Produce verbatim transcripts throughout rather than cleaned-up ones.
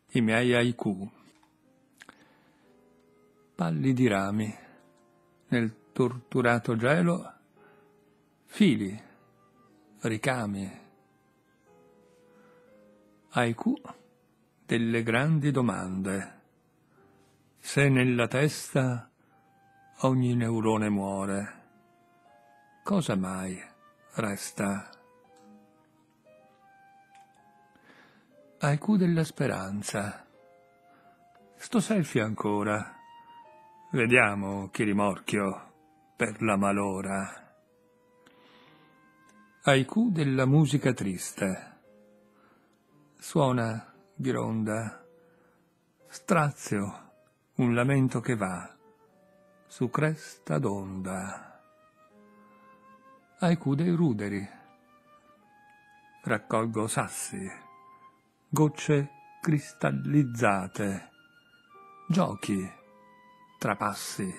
i miei haiku. Pallidi rami, nel torturato gelo, fili, ricami. Haiku delle grandi domande. Se nella testa ogni neurone muore, cosa mai resta? Haiku della speranza. Sto selfie ancora. Vediamo chi rimorchio per la malora. Haiku della musica triste. Suona gronda, strazio, un lamento che va su cresta d'onda. Haiku dei ruderi. Raccolgo sassi, gocce cristallizzate, giochi, trapassi.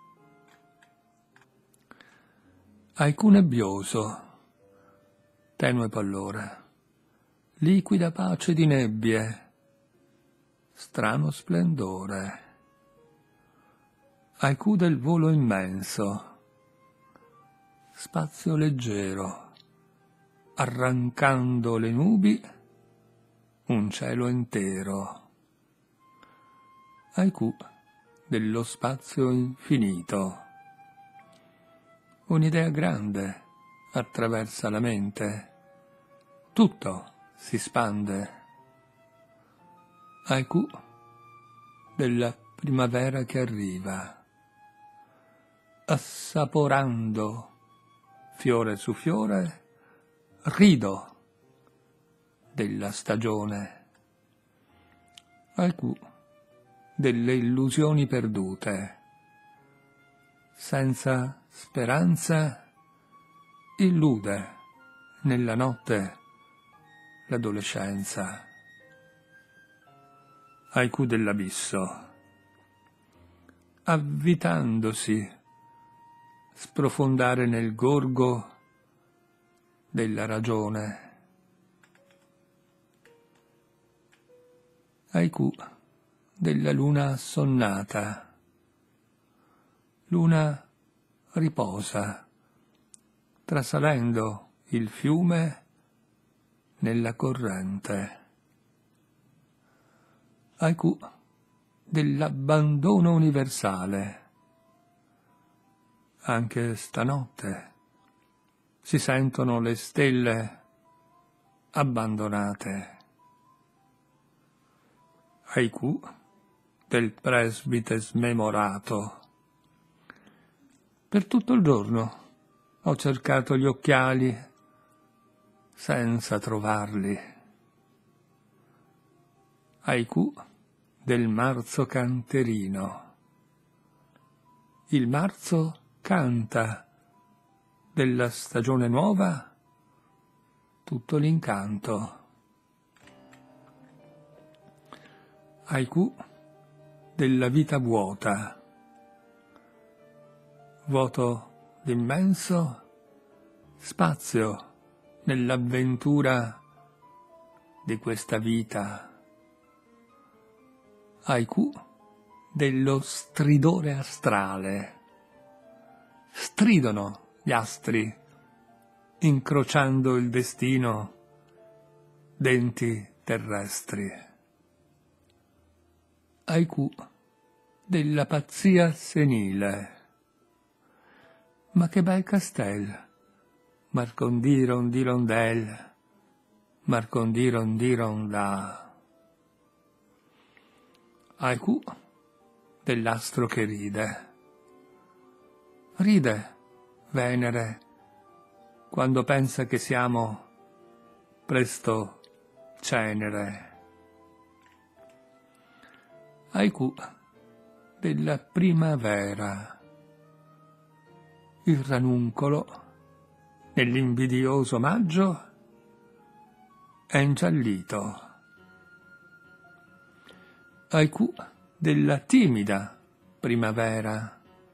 Haiku nebbioso, tenue pallore, liquida pace di nebbie, strano splendore. Haiku del volo immenso, spazio leggero, arrancando le nubi, un cielo intero. Haiku dello spazio infinito. Un'idea grande attraversa la mente, tutto si spande. Haiku della primavera che arriva, assaporando fiore su fiore, rido della stagione. Haiku delle illusioni perdute, senza speranza illude nella notte l'adolescenza. Haiku dell'abisso. Avvitandosi, sprofondare nel gorgo della ragione. Haiku della luna assonnata. Luna riposa, trasalendo il fiume nella corrente. Haiku dell'abbandono universale. Anche stanotte si sentono le stelle abbandonate. Haiku del presbite smemorato. Per tutto il giorno ho cercato gli occhiali senza trovarli. Haiku del marzo canterino. Il marzo canta della stagione nuova tutto l'incanto. Haiku della vita vuota. Vuoto d'immenso spazio nell'avventura di questa vita. Haiku dello stridore astrale. Stridono gli astri, incrociando il destino, denti terrestri. Haiku della pazzia senile. Ma che bel castel, Marcondiron di rondel, Marcondiron di ronda. Haiku dell'astro che ride. Ride Venere quando pensa che siamo presto cenere. Haiku della primavera. Il ranuncolo nell'invidioso maggio è ingiallito. Haiku della timida primavera.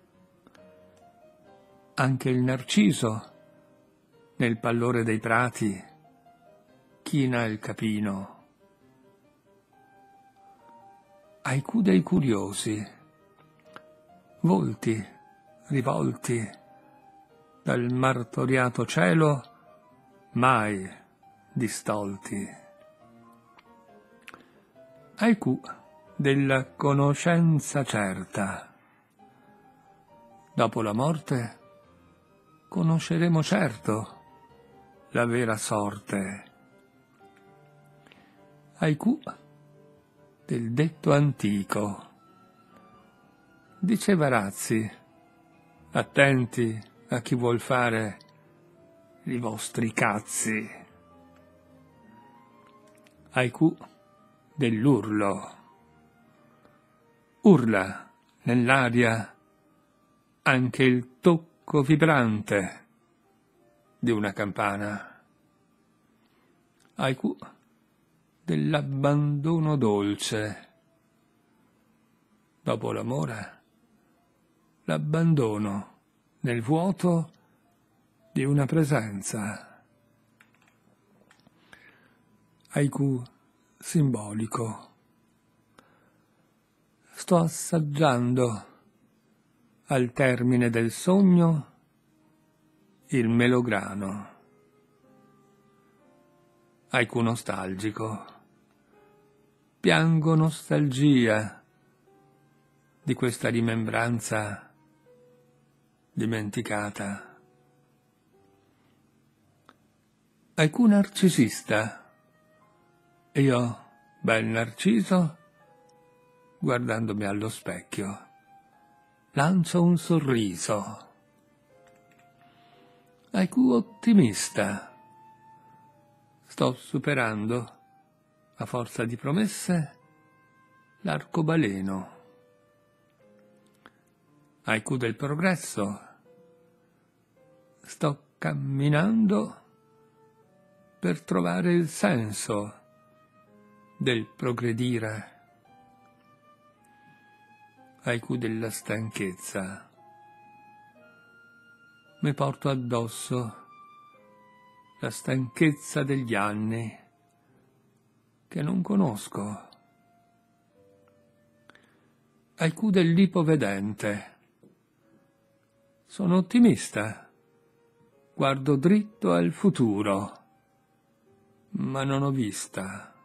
Anche il narciso nel pallore dei prati china il capino. Haiku dei curiosi, volti rivolti dal martoriato cielo, mai distolti. Haiku della conoscenza certa. Dopo la morte conosceremo certo la vera sorte. Haiku del detto antico. Diceva Razzi, attenti a chi vuol fare i vostri cazzi. Haiku dell'urlo. Urla nell'aria anche il tocco vibrante di una campana. Haiku dell'abbandono dolce. Dopo l'amore, l'abbandono nel vuoto di una presenza. Haiku simbolico. Sto assaggiando al termine del sogno il melograno. Haiku nostalgico. Piango nostalgia di questa rimembranza dimenticata. Haiku narcisista. Io, bel narciso, guardandomi allo specchio, lancio un sorriso. Haiku ottimista. Sto superando, a forza di promesse, l'arcobaleno. Haiku del progresso. Sto camminando per trovare il senso del progredire. Haiku della stanchezza. Mi porto addosso la stanchezza degli anni che non conosco. Haiku dell'ipovedente. Sono ottimista, guardo dritto al futuro, ma non ho vista.